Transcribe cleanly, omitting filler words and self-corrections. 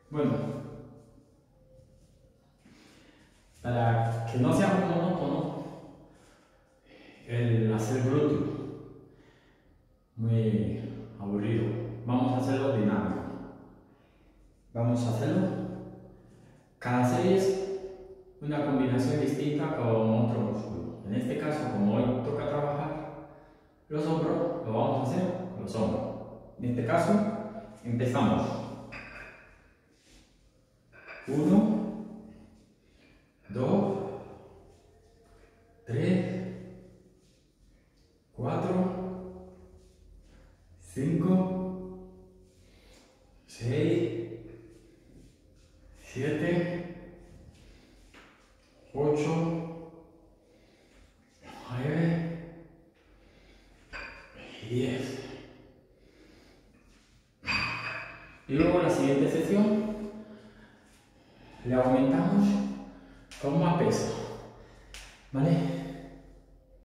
Bueno, para que no sea muy monótono el hacer glúteo, muy aburrido, vamos a hacerlo dinámico. Vamos a hacerlo. Cada serie es una combinación distinta con otro músculo. En este caso, como hoy toca trabajar los hombros, lo vamos a hacer con los hombros. En este caso, empezamos. 1, 2, 3, 4, 5, 6, 7, 8, 9 y 10. Y luego la siguiente sección le aumentamos con más peso, ¿vale?